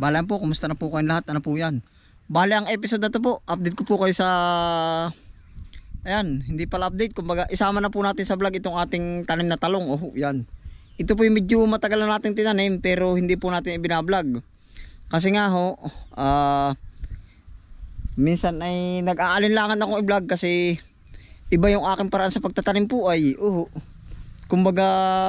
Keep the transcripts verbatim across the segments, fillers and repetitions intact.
Bale po, kumusta na po kayong lahat? Ano po yan? Bale ang episode na to po, update ko po kayo sa... Ayan, hindi pala update. Kumbaga, isama na po natin sa vlog itong ating tanim na talong. Oh, yan. Ito po yung medyo matagal na natin tinanim pero hindi po natin ibinablog. Kasi nga ho, ah... Uh, minsan ay nag-aalinlangan akong i-vlog kasi iba yung aking paraan sa pagtatanim po ay uh, kumbaga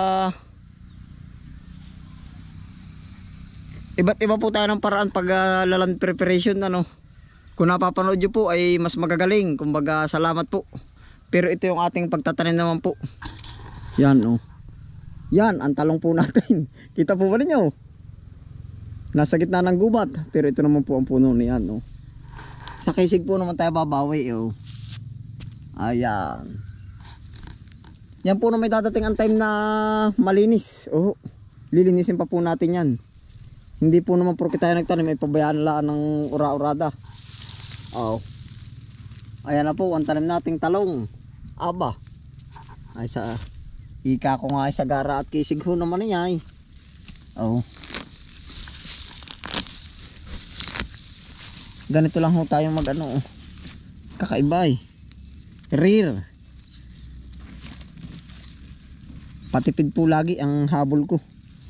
iba't iba po tayo ng paraan pag uh, laland preparation ano. Kung napapanood nyo po ay mas magagaling, kumbaga salamat po. Pero ito yung ating pagtatanim naman po. Yan oh. Yan ang talong po natin. Kita po ba ninyo? Nasa gitna ng gubat, pero ito naman po ang puno niyan oh. Sa kisig po naman tayo babawi oh. Ayan. Yan po na may dadating ang time na malinis. Oh, lilinisin pa po natin yan. Hindi po naman porke tayo nagtanim ay pabayaan lang ng ura-urada. Oh. Ayan na po ang tanim nating talong. Aba. Ay sa ika ko nga ay sa gara at kisig ho naman niya ay. Oh. Ganito lang ho tayo mag ano oh. Kakaiba eh. Rare. Patipid po lagi ang habol ko.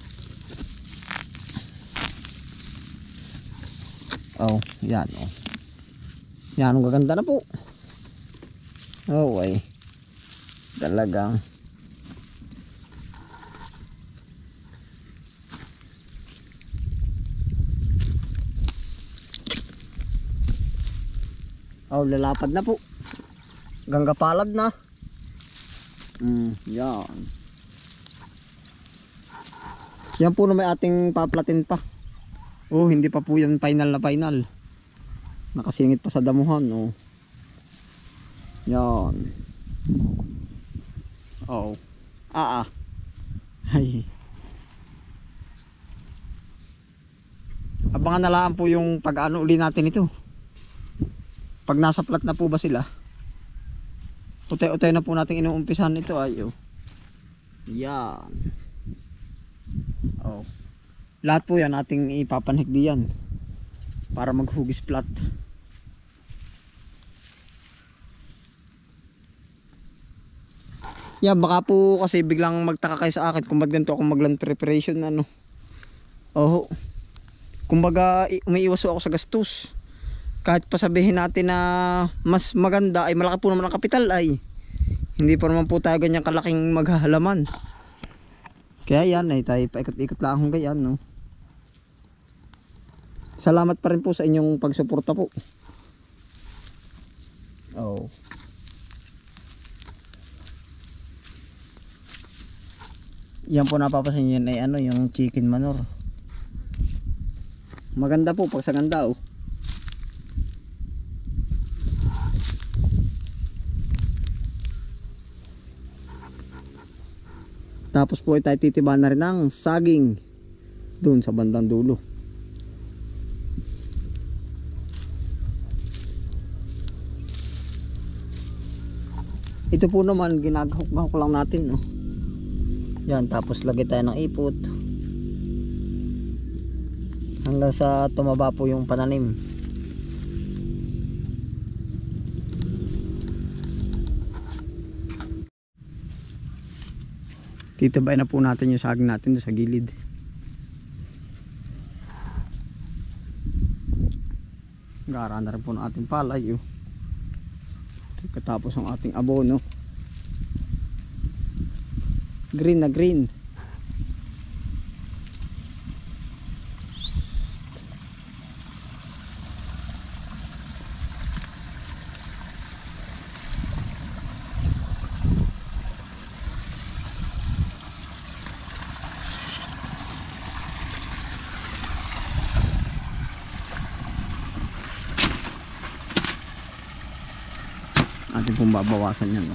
Oh, yan oh. Yan ang gaganda na po. Oh ay. Talagang oh, lalapad na po. Ganggapalad na. Mm, yan. Yan po na may ating paplatin pa. Oh, hindi pa po yan final na final. Nakasingit pa sa damuhan, oh. Yan. Oh. Ah ah. Ay. Abangan na lang po yung pag-ano uli natin ito. Pag nasa plat na po ba sila, utay-utay na po natin inuumpisahan ito ay oh. Yan. Oh. Lahat po yan ating ipapanhik diyan para maghugis plat. Yan, baka po kasi biglang magtaka kayo sa akin kung ba't ganito ako magland preparation ano. Oh. Kumbaga umiiwas ako sa gastos. Kahit pa sabihin natin na mas maganda ay malaki po naman ang kapital ay hindi pa naman po tayo ganyang kalaking maghahalaman. Kaya yan ay tayo paikot-ikot lang hanggang yan no. Salamat pa rin po sa inyong pagsuporta po. Oh. Yan po napapasin yan ay ano yung chicken manure. Maganda po pag sa ganda oh. Tapos po ay tayo titibahan na rin ng saging doon sa bandang dulo. Ito po naman ginagahok-gahok lang natin no. Yan, tapos lagay tayo ng ipot hanggang sa tumaba po yung pananim. Titibay na po natin yung saging natin sa gilid. Gara na rin po ng ating palay oh. Katapos ang ating abono. Green na green. Ating pong babawasan yan no?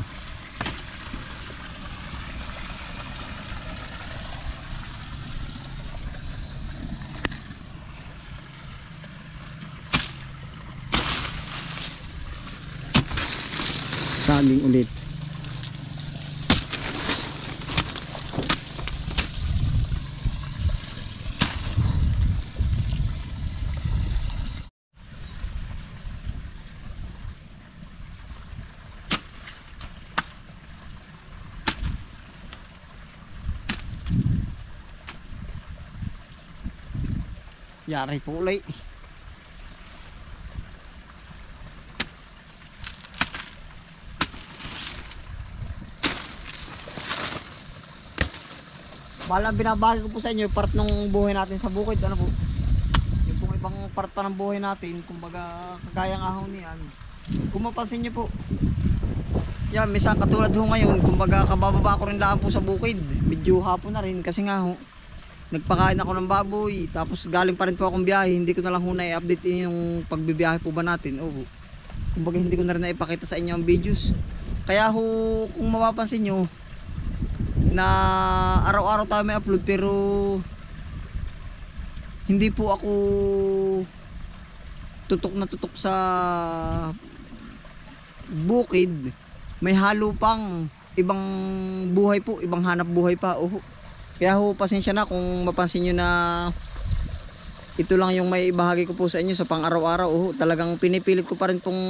Saging ulit. Yari po ulit. Bala binabahagi ko po sa inyo part ng buhay natin sa bukid, ano po. Yung pong ibang part pa ng buhay natin, kumbaga kagaya nga ho niyan. Kung mapansin niyo po, yan, misa katulad ho ngayon, kumbaga kabababa ko rin lang po sa bukid. Medyo hapon na rin kasi nga ho, nagpakain ako ng baboy, tapos galing pa rin po akong biyahe. Hindi ko na lang ho na-update yung pagbibiyahe po ba natin. Oh, kumbaga hindi ko na rin naipakita sa inyo ang videos. Kaya ho, kung mapapansin nyo, na araw-araw tayo may upload pero hindi po ako tutok na tutok sa bukid. May halo pang ibang buhay po, ibang hanap buhay pa. Oh, kaya ho, pasensya na kung mapansin nyo na ito lang yung may ibahagi ko po sa inyo sa pang araw-araw. Oh, talagang pinipilit ko pa rin pong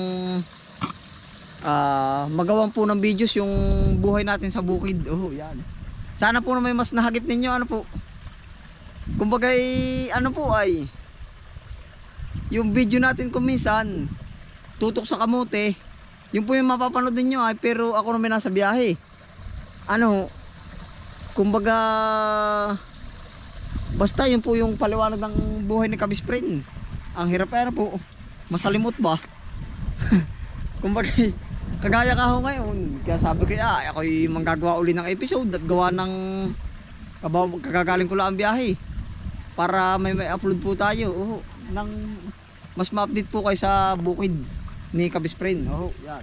uh, magawan po ng videos yung buhay natin sa bukid. Oh, yan. Sana po na may mas nahagip ninyo, ano po. Kumbaga ano po ay yung video natin kung minsan tutok sa kamote, yun po yung mapapanood ninyo ay, pero ako naman nasa biyahe. Ano, kumbaga basta yun po yung paliwanag ng buhay ni Kabisprin. Ang hirap era po, masalimot ba? Kumbaga kagaya ka ho ngayon, kaya sabi ko ah, ako'y manggagawa uli ng episode at gawa ng kagagaling ko lang ang biyahe para may may upload po tayo. Oh, ng mas ma-update po kayo sa bukid ni Kabisprin. Oh, yan.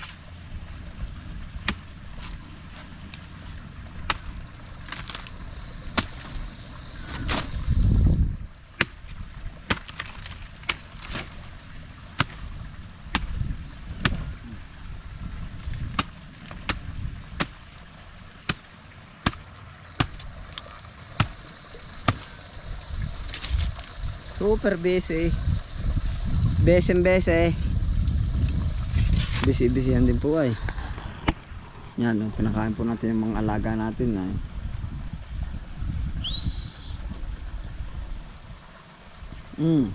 Super busy. Besem bese. Busy busy yan din po ay. Yan, oh, pinakain po natin yung mga alaga natin ay. Mm.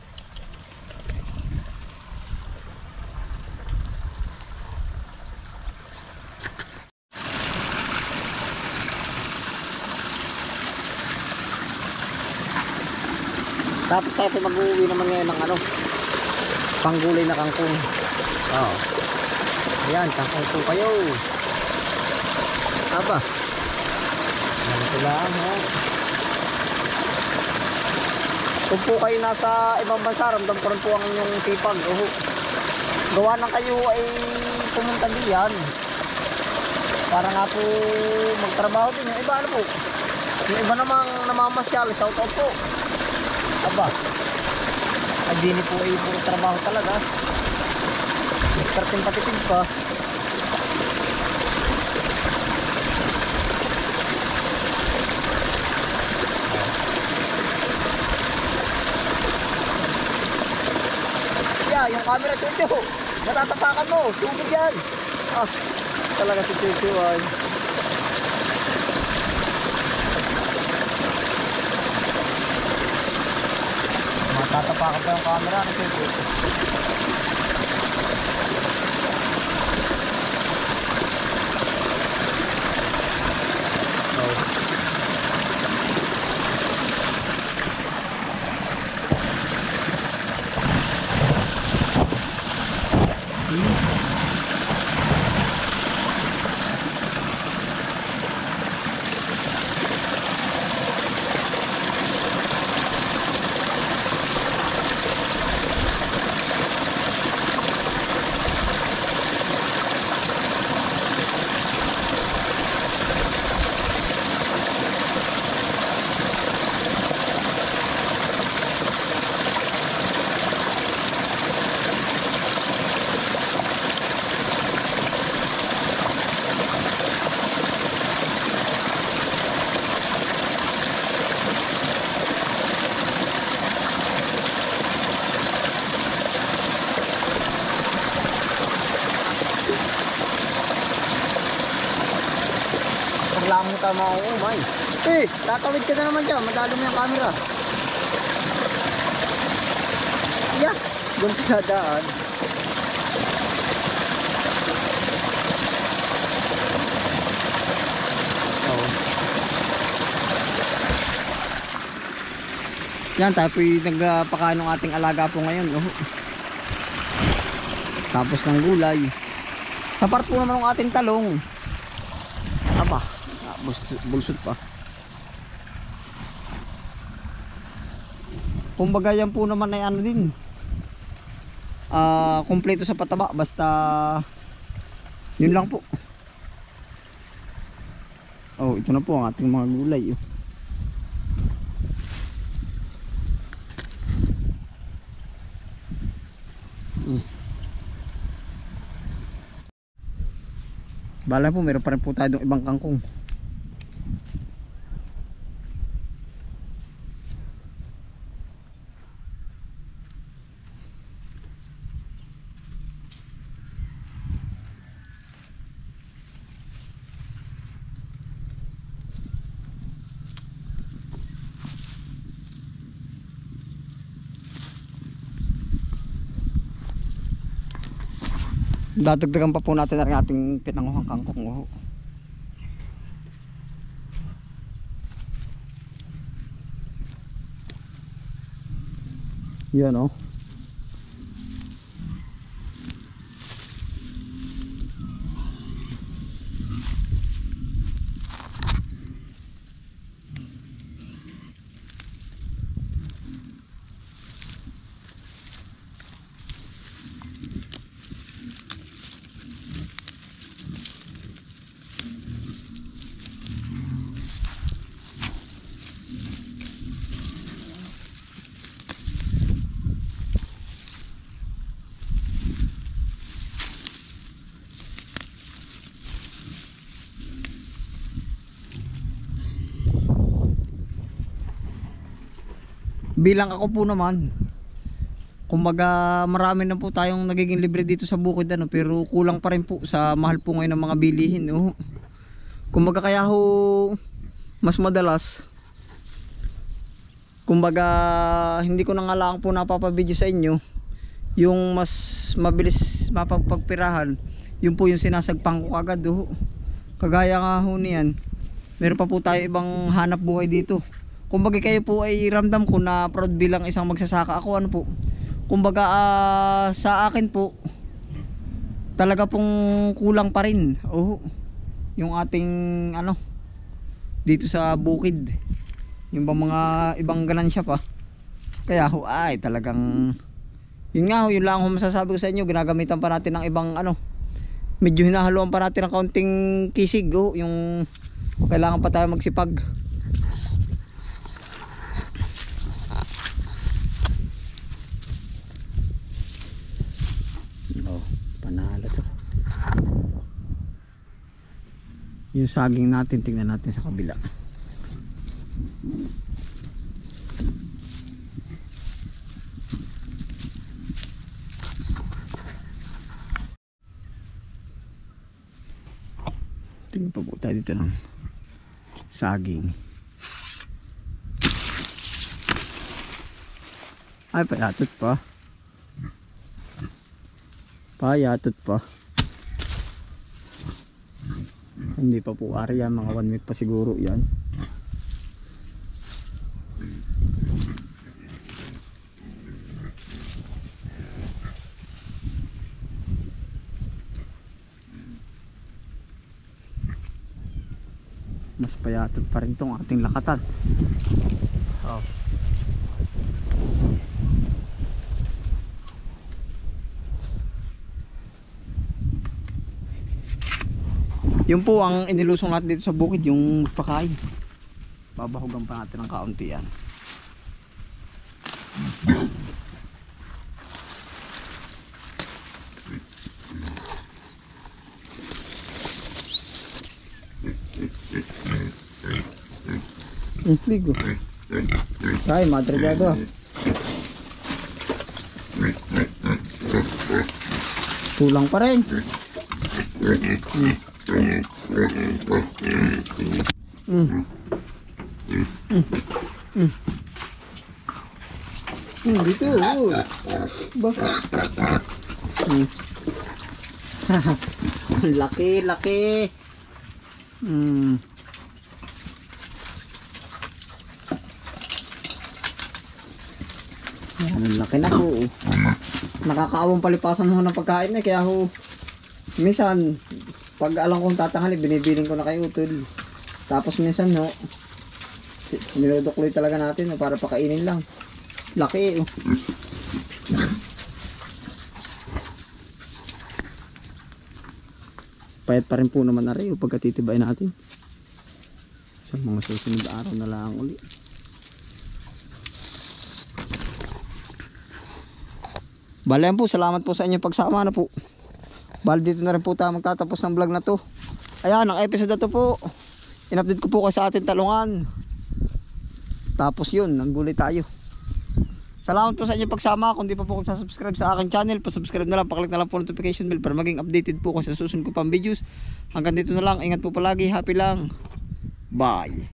Tapos tayo mag-uwi naman ngayon ng ano, panggulay na kangkong. Oh. Ayan, kangkong po kayo. Aba. Ganito lang, ha. Kung po kayo nasa ibang bansa, ramdam ko rin po ang inyong sipag. Oh. Gawa ng kayo ay pumunta diyan para nga po magtrabaho din. Yung iba ano po, yung iba namang namamasyal, shout out po. Aba, adini po ay puro trabaho talaga. Diskarting patitig pa. Yeah, yung camera Chuchu, natatapakan mo, tubig yan. Ah, talaga si Chuchu ay. Tatapakan pa yung camera ng Chuchu. Reklamo tama ako, umay. Eh, tatawid ka na naman dyan. Madalo mo yung camera. Yeah, doon sa daan. Oh. Yan, tayo nagpakain ng ating alaga po ngayon. Oh. Tapos ng gulay. Sa part po naman ng ating talong. Aba, ah, bulsot pa. Kumbaga yan po naman ay ano din. Ah, uh, kumpleto sa pataba, basta yun lang po. Oh, ito na po ang ating mga gulay. Oh. Hmm. Bala po, meron pa rin po tayo ibang kangkong. Dadagdagan pa po natin ang ating pinanguhang kangkong. Oh. Yan oh. Bilang ako po naman, kumbaga marami na po tayong nagiging libre dito sa bukid ano, pero kulang pa rin po sa mahal po ngayon ng mga bilihin. Oh. Kumbaga kaya ho mas madalas, kumbaga hindi ko na nga lang po napapabideo sa inyo yung mas mabilis mapagpagpirahan, yun po yung sinasagpang ko agad. Oh. Kagaya nga ho niyan, meron pa po tayo ibang hanap buhay dito. Kumbaga kayo po ay ramdam ko na proud bilang isang magsasaka ako ano po. Kumbaga uh, sa akin po talaga pong kulang pa rin. Oh, yung ating ano dito sa bukid. Yung bang mga ibang ganansya pa. Kaya ho ay talagang yun nga ho, yun lang ho masasabi ko sa inyo. Ginagamitan pa natin ng ibang ano, medyo hinahaluan pa natin ng kaunting kisig. Oh, yung kailangan pa tayo magsipag. Oh, panalo to. Yung saging natin, tingnan natin sa kabila. Tingnan pa po tayo dito ng saging. Ay, payatot pa. Payatot pa. Hindi pa po ari yan, mga one week pa siguro yan. Mas payatot pa rin tong ating lakatan. Oh. Yun po ang inilusong natin dito sa bukid, yung pakain. Babahugan pa natin ng kaunti yan. Ang ligo. Ay, madre de agua. Kulang pa rin. Hmm. Mm. Mm. Mm. Hmm, dito. Oh. Ba? Hmm. Laki, laki. Hmm. Yan, ang laki na ho. Nakakaawang palipasan ho ng pagkain eh. Kaya ho, minsan, pag alam kong tatanghali, binibiling ko na kay Utol. Tapos minsan ho, sinilodokloy talaga natin no, para pakainin lang. Laki eh. Oh. Payat pa rin po naman na rin pagkatitibay natin. Sa mga susunod na araw na lang uli. Bale po, salamat po sa inyong pagsama na po. Bale dito na rin po tayo magtatapos ng vlog na to. Ayan, ang episode na to po. In-update ko po kayo sa ating talungan. Tapos yun, nanggulay tayo. Salamat po sa inyong pagsama. Kung di pa po kayo subscribe sa aking channel, pa-subscribe na lang, paklik na lang po notification bell para maging updated po ko sa susunod ko pang videos. Hanggang dito na lang, ingat po palagi, happy lang. Bye.